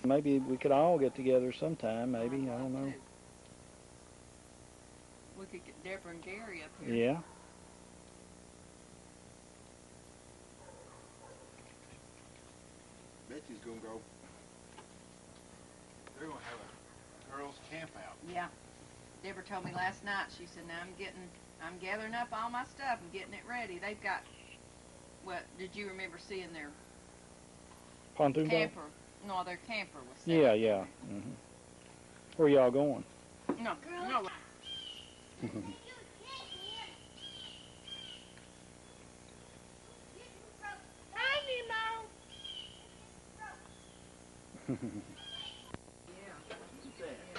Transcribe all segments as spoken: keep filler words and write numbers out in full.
Maybe we could all get together sometime, maybe, I don't know. We could get Deborah and Gary up here. Yeah. Betsy's gonna go. They're gonna have a girls' camp out. Yeah. Deborah told me last night, she said, now I'm getting, I'm gathering up all my stuff and getting it ready. They've got, what, did you remember seeing their Pontoon camper? boat? No, their camper was set Yeah, up. yeah. Mm-hmm. Where y'all going? No, no. Yeah. Yeah.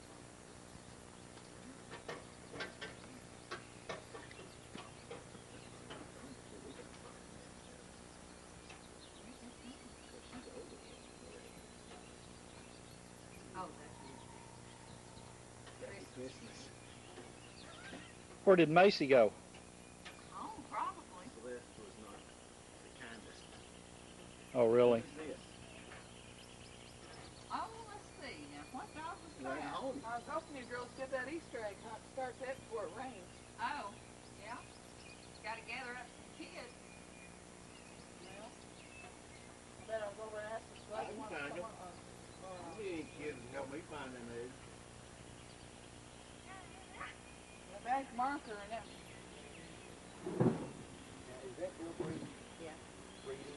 Oh, that's Christmas. Where did Macy go? Oh, probably. Celeste was not the kindest. Oh, really? Who's this? Oh, let's see. Now, what dog was Right that? home. I was hoping you girls get that Easter egg hunt start that before it rains. Oh, yeah. Got to gather up some kids. Well, I bet I'll go over and ask the I swag can one. find 'em. Uh, uh, You ain't kids to help me find them eggs. the bank marker and that. Now, is that Bill Breeden? Yeah. Breeden?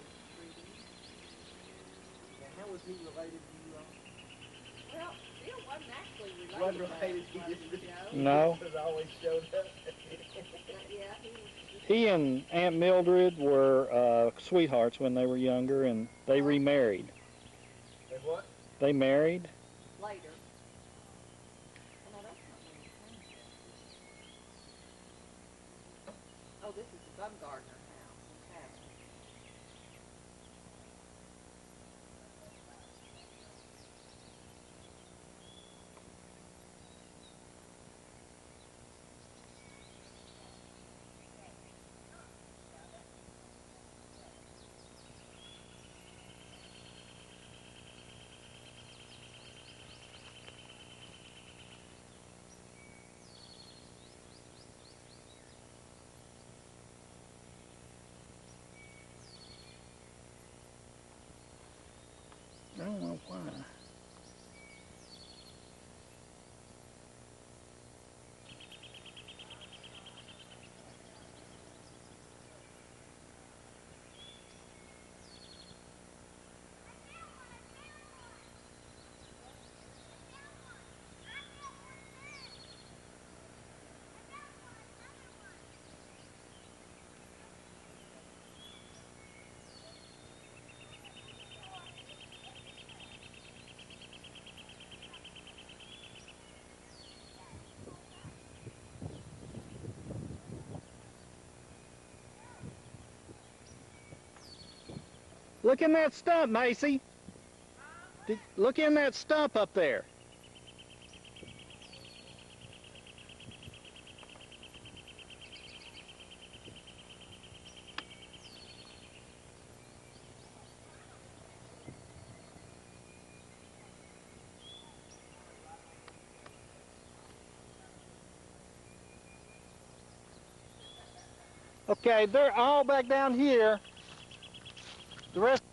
Now, how was he related to you all? Well, Bill wasn't actually related. Wasn't to related, us, he was just- Joe? No. Because I always showed up. Yeah, he was just... He and Aunt Mildred were uh, sweethearts when they were younger, and they remarried. And what? They married. Later. Oh, no, that's not where he came from. Oh, this is the Bumgarner house in Tazewell. I don't know why. Look in that stump, Macy. Did, look in that stump up there. Okay, they're all back down here. The rest